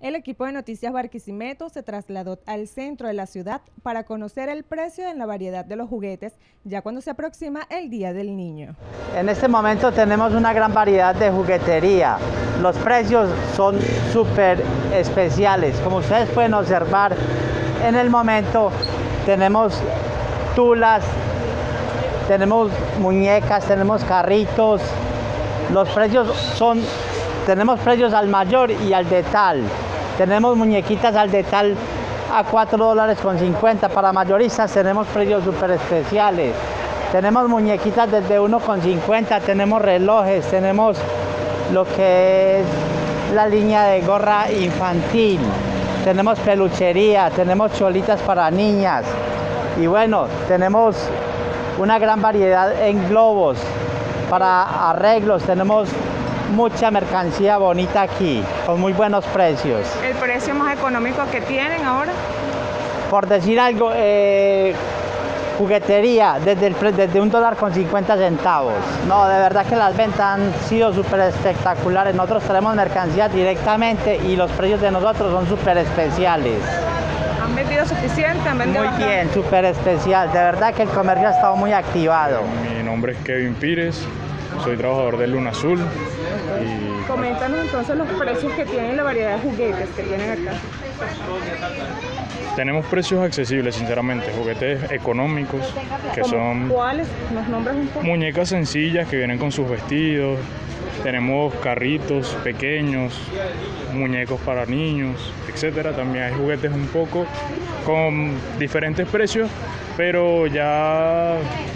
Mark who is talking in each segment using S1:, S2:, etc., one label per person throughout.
S1: El equipo de Noticias Barquisimeto se trasladó al centro de la ciudad para conocer el precio en la variedad de los juguetes, ya cuando se aproxima el Día del Niño.
S2: En este momento tenemos una gran variedad de juguetería. Los precios son súper especiales. Como ustedes pueden observar, en el momento tenemos tulas, tenemos muñecas, tenemos carritos. Los precios tenemos precios al mayor y al detal. Tenemos muñequitas al detal a $4.50. Para mayoristas tenemos precios súper especiales. Tenemos muñequitas desde $1.50, tenemos relojes, tenemos lo que es la línea de gorra infantil, tenemos peluchería, tenemos cholitas para niñas y bueno, tenemos una gran variedad en globos para arreglos, tenemos mucha mercancía bonita aquí, con muy buenos precios.
S1: ¿El precio más económico que tienen ahora?
S2: Por decir algo, juguetería desde $1.50. No, de verdad que las ventas han sido súper espectaculares. Nosotros traemos mercancía directamente y los precios de nosotros son súper especiales.
S1: ¿Han vendido suficiente? ¿Han vendido
S2: muy bien, súper especial. De verdad que el comercio ha estado muy activado.
S3: Mi nombre es Kevin Pires, soy trabajador de Luna Azul.
S1: Coméntanos entonces los precios que tienen, la variedad de juguetes que tienen acá.
S3: Tenemos precios accesibles, sinceramente, juguetes económicos, que son...
S1: ¿Cuáles? ¿Nos nombras un poco?
S3: Muñecas sencillas que vienen con sus vestidos, tenemos carritos pequeños, muñecos para niños, etcétera. También hay juguetes un poco con diferentes precios, pero ya...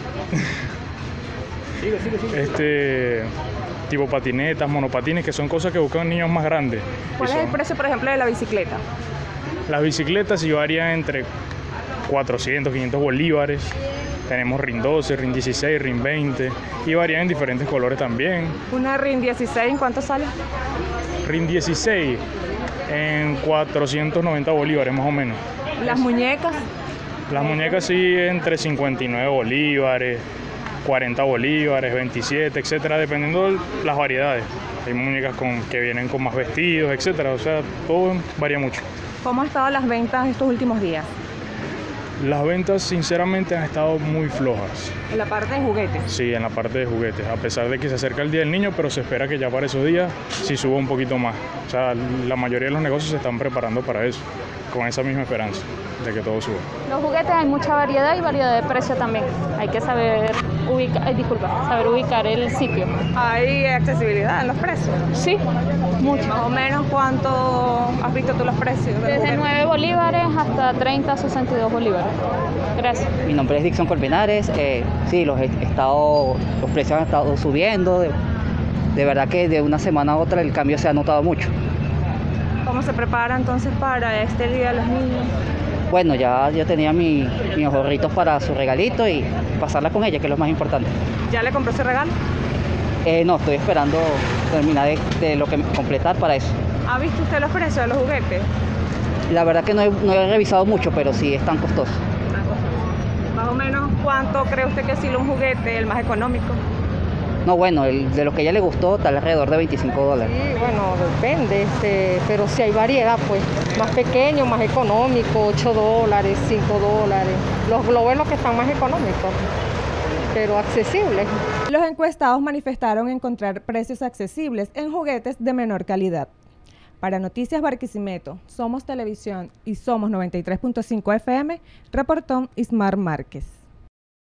S3: tipo patinetas, monopatines, que son cosas que buscan niños más grandes.
S1: ¿Cuál es el precio, por ejemplo, de la bicicleta?
S3: Las bicicletas sí varían entre 400, 500 bolívares. Tenemos RIN 12, RIN 16, RIN 20 y varían en diferentes colores también.
S1: ¿Una RIN 16 en cuánto sale?
S3: RIN 16 en 490 bolívares más o menos.
S1: ¿Las muñecas?
S3: Las muñecas sí entre 59 bolívares, 40 bolívares, 27, etcétera, dependiendo de las variedades. Hay muñecas que vienen con más vestidos, etcétera, o sea, todo varía mucho.
S1: ¿Cómo han estado las ventas estos últimos días?
S3: Las ventas sinceramente han estado muy flojas.
S1: ¿En la parte de juguetes?
S3: Sí, en la parte de juguetes, a pesar de que se acerca el Día del Niño, pero se espera que ya para esos días sí suba un poquito más. O sea, la mayoría de los negocios se están preparando para eso, con esa misma esperanza de que todo suba.
S4: Los juguetes hay mucha variedad y variedad de precio también. Hay que saber ubicar el sitio.
S1: ¿Hay accesibilidad en los precios?
S4: Sí, mucho.
S1: Más o menos, ¿cuánto has visto tú los precios?
S4: Desde 9 bolívares hasta 30, 62 bolívares. Gracias.
S5: Mi nombre es Dixon Colmenares. Sí, los precios han estado subiendo. De verdad que de una semana a otra el cambio se ha notado mucho.
S1: ¿Cómo se prepara entonces para este Día de los Niños?
S5: Bueno, ya yo tenía mis ahorritos para su regalito y pasarla con ella, que es lo más importante.
S1: ¿Ya le compró ese regalo?
S5: No, estoy esperando terminar de lo que completar para eso.
S1: ¿Ha visto usted los precios de los juguetes?
S5: La verdad que no he revisado mucho, pero sí están costosos.
S1: Más o menos, ¿cuánto cree usted que ha sido un juguete el más económico?
S5: No, bueno, de lo que a ella le gustó está alrededor de $25.
S6: Sí, bueno, depende, pero si hay variedad, pues, más pequeño, más económico, $8, $5. Los globos son los que están más económicos, pero accesibles.
S1: Los encuestados manifestaron encontrar precios accesibles en juguetes de menor calidad. Para Noticias Barquisimeto, Somos Televisión y Somos 93.5 FM, reportó Ismar Márquez.